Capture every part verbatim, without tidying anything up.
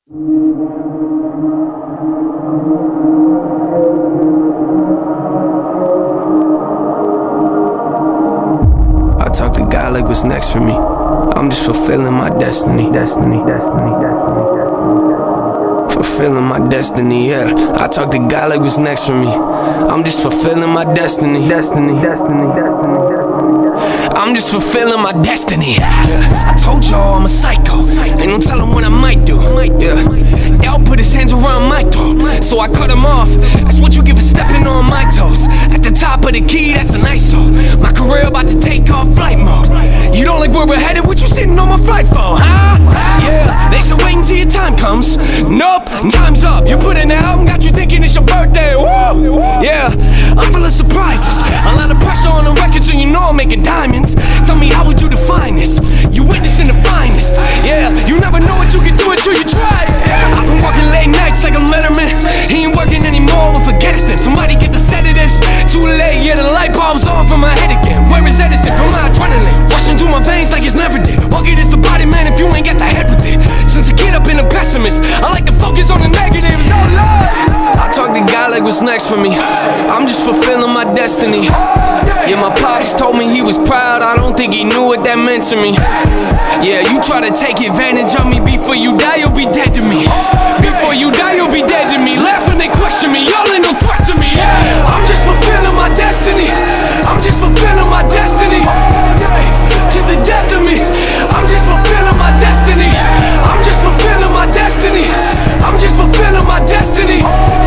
I talk to God like what's next for me. I'm just fulfilling my destiny. Destiny, destiny, destiny, destiny. Fulfilling my destiny, yeah. I talk to God like what's next for me. I'm just fulfilling my destiny. Destiny, destiny, destiny, destiny. I'm just fulfilling my destiny. Yeah. I told y'all I'm a psycho. Ain't no telling what I might do. Yeah. L put his hands around my throat, so I cut him off. That's what you give for stepping on my toes. At the top of the key, that's an I S O. My career about to take off flight mode. You don't like where we're headed? What you sitting on my flight for, huh? Yeah, they said wait until your time comes. Nope, time's up. You put in the album, got you thinking it's your birthday. Woo! Yeah, I'm full of surprises. A lot of pressure on the record, so you know I'm making diamonds. Tell me, how would you define this? You witnessing the finest. Yeah, you never know what you can do until you try it. I've been working late nights like a letterman. He ain't working anymore, well forget it then. Somebody get the sedatives. Too late, yeah, the light bulb's off in my head again. Where is Edison from my adrenaline? Rushing through my veins like it's never did. Bucket is the body, man, if you ain't got the head with it. Since a kid I've been a pessimist, I like to focus on the negatives. Oh Lord, I talk to God like what's next for me. I'm just fulfilling my destiny. Yeah, my pops told me he was proud. I don't think he knew what that meant to me. Yeah, you try to take advantage of me. Before you die, you'll be dead to me. Before you die, you'll be dead to me. Laugh when they question me, y'all ain't no threat to me. Yeah, I'm just fulfilling my destiny. I'm just fulfilling my destiny. To the death of me, I'm just fulfilling my destiny. I'm just fulfilling my destiny. I'm just fulfilling my destiny.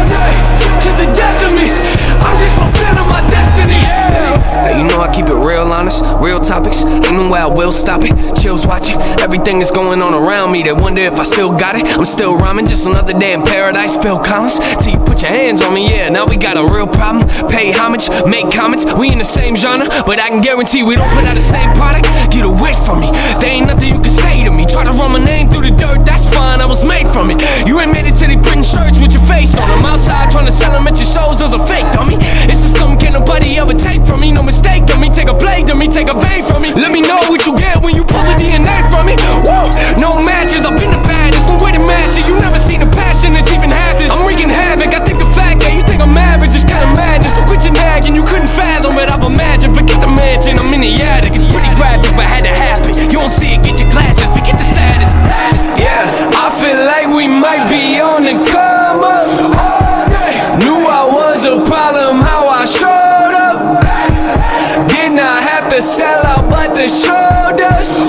To the death of me, I'm just fulfilling my destiny. Hey, you know I keep it real honest, real topics. Ain't no way I will stop it. Chills watching everything that's going on around me. They wonder if I still got it. I'm still rhyming, just another day in paradise. Phil Collins, till you put your hands on me. Yeah, now we got a real problem. Pay homage, make comments. We in the same genre, but I can guarantee we don't put out the same product. Get away from me, there ain't nothing you can say to me. Try to run my name through the dirt, that's fine, I was made from it. You ain't made it till they printing shirts with your face on them. Outside trying to sell them at your shows, those are fake, dummy. This is something can't nobody ever take from me. No mistake on me, take a blade to me, take a vein from me. Let me know what you get when you pull the D N A from me. Woo! No matches, I've been the baddest, no way to match it. You never seen the passion that's even half this. I'm wreaking havoc, I think the fact that you think I'm average is kinda madness. So quit your nagging, you couldn't fathom it, I've imagined. Forget the mansion, I'm in the attic. It's pretty graphic, but had to happen. You don't see it, get your glasses, forget the status. Yeah, I feel like we might be on the come up. Knew I was a problem, how I showed up. Did not have to sell out, but the show does.